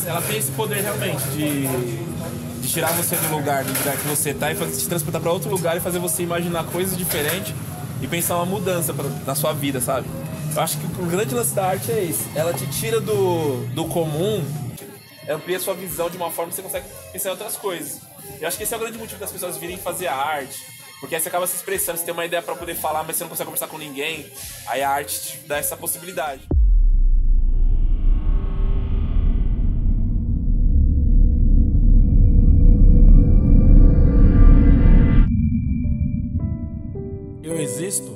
ela tem esse poder realmente de tirar você do lugar que você tá e te transportar para outro lugar e fazer você imaginar coisas diferentes e pensar uma mudança na sua vida, sabe? Eu acho que o grande lance da arte é esse. Ela te tira do comum, amplia sua visão de uma forma que você consegue pensar em outras coisas. Eu acho que esse é o grande motivo das pessoas virem fazer a arte. Porque aí você acaba se expressando, você tem uma ideia pra poder falar, mas você não consegue conversar com ninguém. Aí a arte te dá essa possibilidade. Eu existo?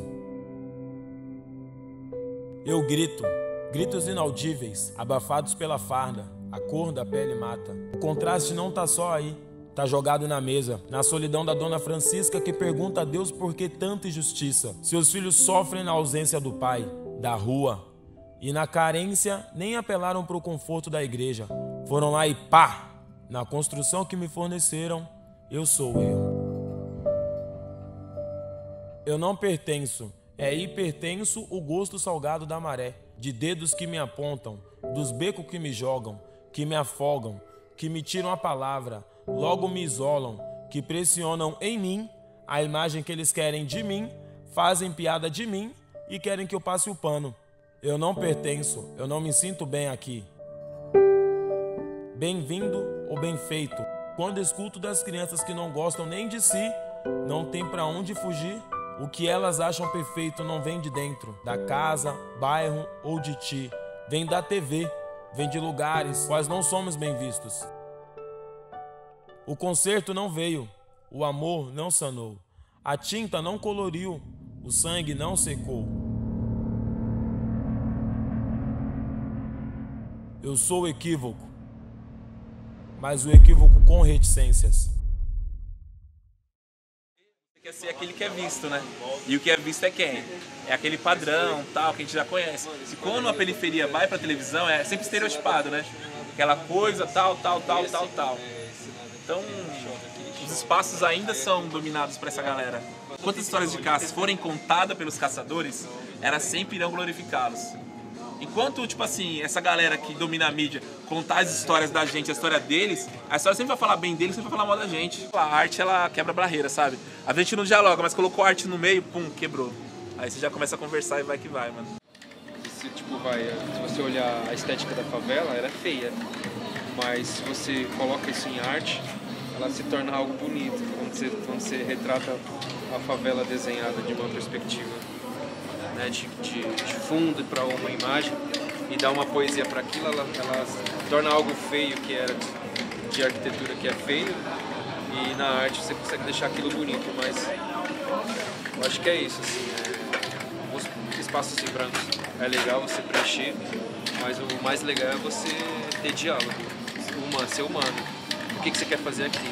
Eu grito, gritos inaudíveis, abafados pela farda, a cor da pele mata. O contraste não tá só aí, tá jogado na mesa, na solidão da Dona Francisca que pergunta a Deus por que tanta injustiça. Seus filhos sofrem na ausência do pai, da rua, e na carência nem apelaram para o conforto da igreja. Foram lá e pá! Na construção que me forneceram, eu sou eu. Eu não pertenço, é hipertenso o gosto salgado da maré, de dedos que me apontam, dos becos que me jogam, que me afogam, que me tiram a palavra, logo me isolam, que pressionam em mim a imagem que eles querem de mim, fazem piada de mim e querem que eu passe o pano. Eu não pertenço, eu não me sinto bem aqui. Bem-vindo ou bem feito. Quando escuto das crianças que não gostam nem de si, não tem pra onde fugir, o que elas acham perfeito não vem de dentro, da casa, bairro ou de ti. Vem da TV, vem de lugares quais não somos bem vistos. O concerto não veio, o amor não sanou, a tinta não coloriu, o sangue não secou. Eu sou o equívoco, mas o equívoco com reticências. Quer ser aquele que é visto, né? E o que é visto é quem? É aquele padrão, tal, que a gente já conhece. E quando a periferia vai pra televisão, é sempre estereotipado, né? Aquela coisa, tal. Então, os espaços ainda são dominados por essa galera. Quantas histórias de caças forem contadas pelos caçadores, elas sempre irão glorificá-los. Enquanto, tipo assim, essa galera que domina a mídia contar as histórias da gente, a história deles, a história sempre vai falar bem deles, sempre vai falar mal da gente. A arte, ela quebra barreira, sabe? A gente não dialoga, mas colocou a arte no meio, pum, quebrou. Aí você já começa a conversar e vai que vai, mano. Se você olhar a estética da favela, ela é feia. Mas se você coloca isso em arte, ela se torna algo bonito. Quando você retrata a favela desenhada de uma perspectiva, né, de fundo para uma imagem e dá uma poesia para aquilo, ela torna algo feio que era de arquitetura que é feio, e na arte você consegue deixar aquilo bonito. Mas eu acho que é isso, assim, os espaços em brancos é legal você preencher, mas o mais legal é você ter diálogo, ser humano. O que você quer fazer aqui?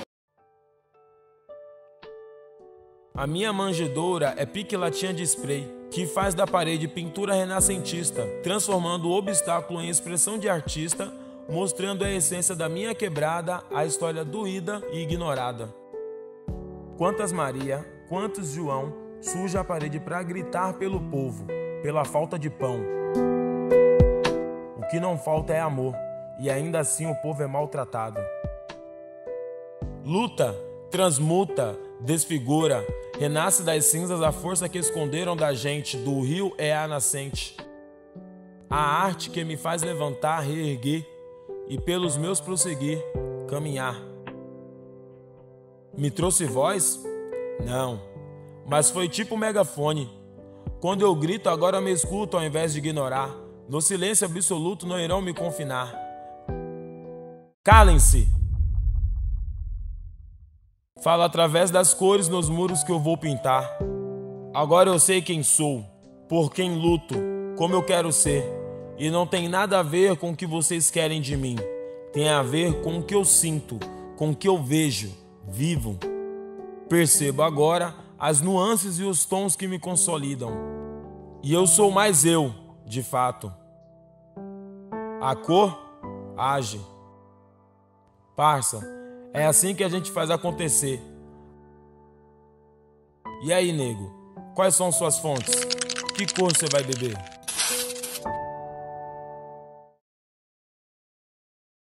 A minha manjedoura é pique latinha de spray, que faz da parede pintura renascentista, transformando o obstáculo em expressão de artista, mostrando a essência da minha quebrada, a história doída e ignorada. Quantas Maria, quantos João, suja a parede para gritar pelo povo, pela falta de pão. O que não falta é amor, e ainda assim o povo é maltratado. Luta, transmuta, desfigura, renasce das cinzas a força que esconderam da gente, do rio é a nascente. A arte que me faz levantar, reerguer e pelos meus prosseguir, caminhar. Me trouxe voz? Não, mas foi tipo um megafone. Quando eu grito, agora me escuto ao invés de ignorar. No silêncio absoluto não irão me confinar. Calem-se! Falo através das cores nos muros que eu vou pintar. Agora eu sei quem sou, por quem luto, como eu quero ser. E não tem nada a ver com o que vocês querem de mim. Tem a ver com o que eu sinto, com o que eu vejo, vivo. Percebo agora as nuances e os tons que me consolidam. E eu sou mais eu, de fato. A cor age. Parça, é assim que a gente faz acontecer. E aí, nego? Quais são suas fontes? Que cor você vai beber?